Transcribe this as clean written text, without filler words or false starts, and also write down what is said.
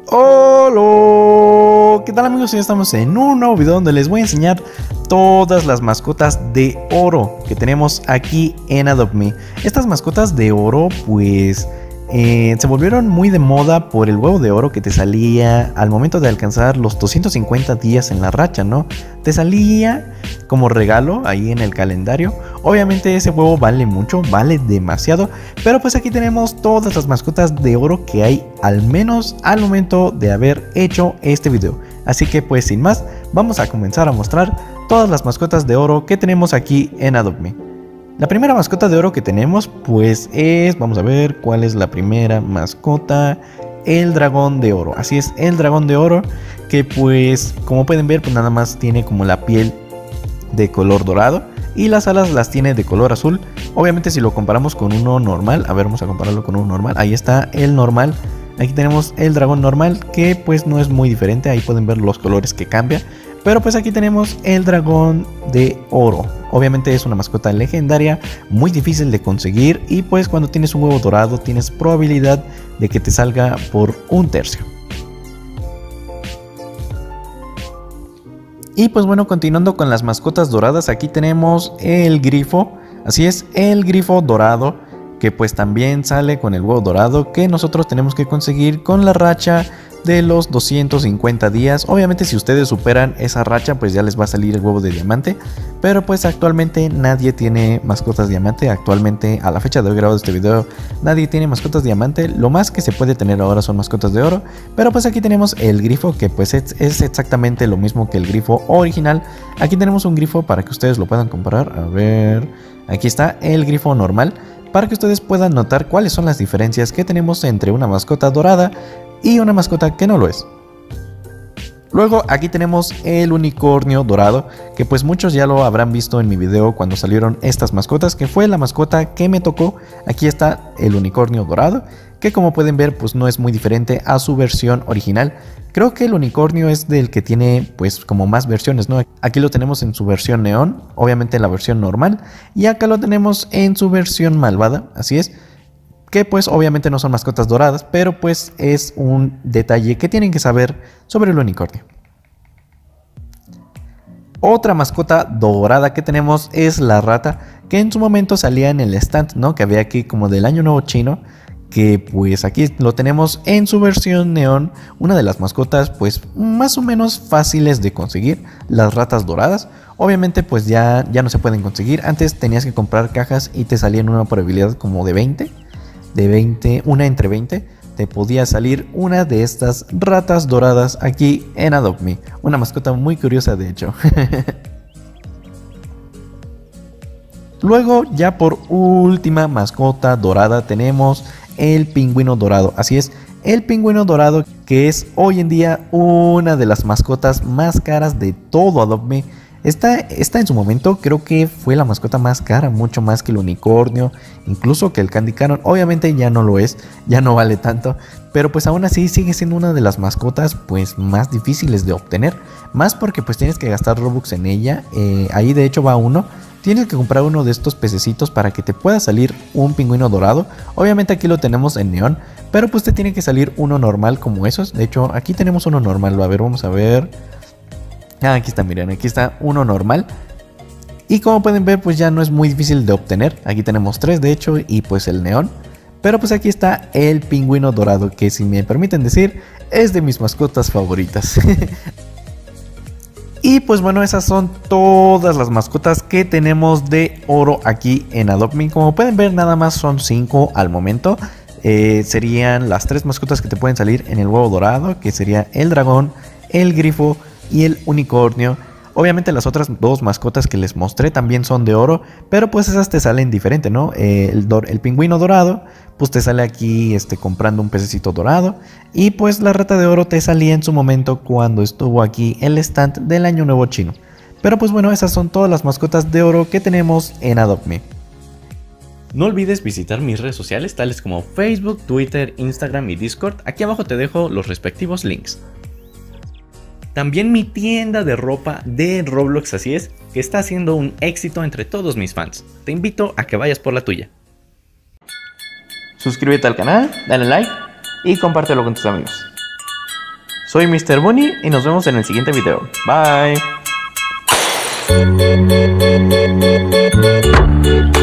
Hola, ¿qué tal amigos? Ya estamos en un nuevo video donde les voy a enseñar todas las mascotas de oro que tenemos aquí en Adopt Me. Estas mascotas de oro pues se volvieron muy de moda por el huevo de oro que te salía al momento de alcanzar los 250 días en la racha, ¿no? Te salía como regalo ahí en el calendario. Obviamente ese huevo vale mucho, vale demasiado, pero pues aquí tenemos todas las mascotas de oro que hay, al menos al momento de haber hecho este video. Así que pues sin más, vamos a comenzar a mostrar todas las mascotas de oro que tenemos aquí en Adopt Me. La primera mascota de oro que tenemos pues es, vamos a ver cuál es la primera mascota, el dragón de oro. Así es, el dragón de oro que pues como pueden ver pues nada más tiene como la piel de color dorado y las alas las tiene de color azul. Obviamente si lo comparamos con uno normal, a ver, vamos a compararlo con uno normal. Ahí está el normal. Aquí tenemos el dragón normal que pues no es muy diferente. Ahí pueden ver los colores que cambia. Pero pues aquí tenemos el dragón de oro. Obviamente es una mascota legendaria, muy difícil de conseguir. Y pues cuando tienes un huevo dorado tienes probabilidad de que te salga por un tercio. Y pues bueno, continuando con las mascotas doradas, aquí tenemos el grifo. Así es, el grifo dorado, que pues también sale con el huevo dorado que nosotros tenemos que conseguir con la racha de los 250 días. Obviamente si ustedes superan esa racha pues ya les va a salir el huevo de diamante, pero pues actualmente nadie tiene mascotas diamante. Actualmente a la fecha de hoy grabado este video nadie tiene mascotas diamante. Lo más que se puede tener ahora son mascotas de oro, pero pues aquí tenemos el grifo que pues es exactamente lo mismo que el grifo original. Aquí tenemos un grifo para que ustedes lo puedan comparar. A ver, aquí está el grifo normal para que ustedes puedan notar cuáles son las diferencias que tenemos entre una mascota dorada y una mascota que no lo es. Luego aquí tenemos el unicornio dorado, que pues muchos ya lo habrán visto en mi video cuando salieron estas mascotas, que fue la mascota que me tocó. Aquí está el unicornio dorado, que como pueden ver pues no es muy diferente a su versión original. Creo que el unicornio es del que tiene pues como más versiones, ¿no? Aquí lo tenemos en su versión neón, obviamente en la versión normal, y acá lo tenemos en su versión malvada, así es. Que pues obviamente no son mascotas doradas, pero pues es un detalle que tienen que saber sobre el unicornio. Otra mascota dorada que tenemos es la rata, que en su momento salía en el stand, ¿no? Que había aquí como del año nuevo chino, que pues aquí lo tenemos en su versión neón. Una de las mascotas pues más o menos fáciles de conseguir, las ratas doradas. Obviamente pues ya no se pueden conseguir. Antes tenías que comprar cajas y te salían una probabilidad como de 20, una entre 20, te podía salir una de estas ratas doradas aquí en Adopt Me. Una mascota muy curiosa de hecho. Luego ya por última mascota dorada tenemos el pingüino dorado. Así es, el pingüino dorado que es hoy en día una de las mascotas más caras de todo Adopt Me. Esta en su momento creo que fue la mascota más cara, mucho más que el unicornio, incluso que el Candy Cannon. Obviamente ya no lo es, ya no vale tanto, pero pues aún así sigue siendo una de las mascotas pues más difíciles de obtener, más porque pues tienes que gastar Robux en ella. Ahí de hecho va uno. Tienes que comprar uno de estos pececitos para que te pueda salir un pingüino dorado. Obviamente aquí lo tenemos en neón, pero pues te tiene que salir uno normal como esos. De hecho aquí tenemos uno normal, a ver, vamos a ver. Aquí está, miren, aquí está uno normal. Y como pueden ver pues ya no es muy difícil de obtener. Aquí tenemos tres de hecho y pues el neón. Pero pues aquí está el pingüino dorado, que si me permiten decir es de mis mascotas favoritas. Y pues bueno, esas son todas las mascotas que tenemos de oro aquí en Adopt Me. Como pueden ver nada más son 5 al momento. Serían las 3 mascotas que te pueden salir en el huevo dorado, que sería el dragón, el grifo y el unicornio. Obviamente las otras 2 mascotas que les mostré también son de oro, pero pues esas te salen diferente, ¿no? El pingüino dorado pues te sale aquí comprando un pececito dorado, y pues la rata de oro te salía en su momento cuando estuvo aquí el stand del año nuevo chino. Pero pues bueno, esas son todas las mascotas de oro que tenemos en Adopt Me. No olvides visitar mis redes sociales tales como Facebook, Twitter, Instagram y Discord. Aquí abajo te dejo los respectivos links. También mi tienda de ropa de Roblox, así es, que está haciendo un éxito entre todos mis fans. Te invito a que vayas por la tuya. Suscríbete al canal, dale like y compártelo con tus amigos. Soy Mr. Bunny y nos vemos en el siguiente video. Bye.